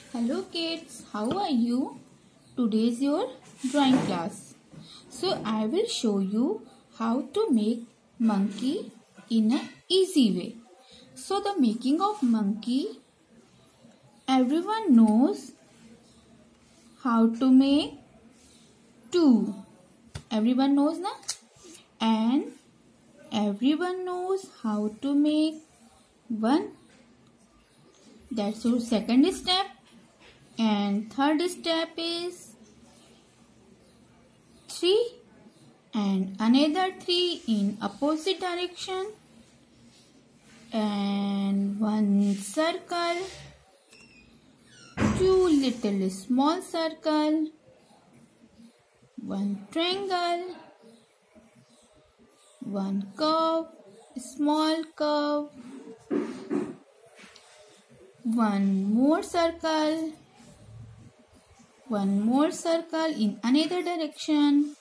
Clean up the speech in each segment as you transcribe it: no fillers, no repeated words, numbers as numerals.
Hello kids, how are you? Today is your drawing class. So I will show you how to make monkey in an easy way. So the making of monkey, everyone knows how to make two. Everyone knows na? And everyone knows how to make one. That's your second step. And third step is 3 and another 3 in opposite direction and one circle, 2 little small circle, one triangle, one curve, small curve, one more circle in another direction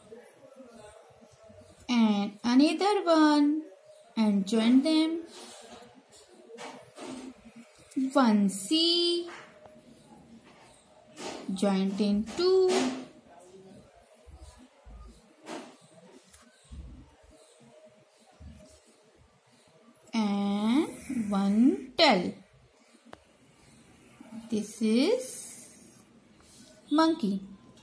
and another one and join them. One C joined in 2 and one tail. This is monkey.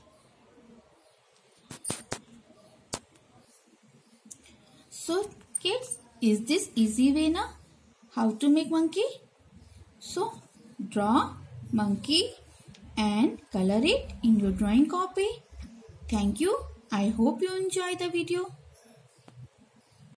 So kids, is this easy way na? How to make monkey? So draw monkey and color it in your drawing copy. Thank you. I hope you enjoy the video.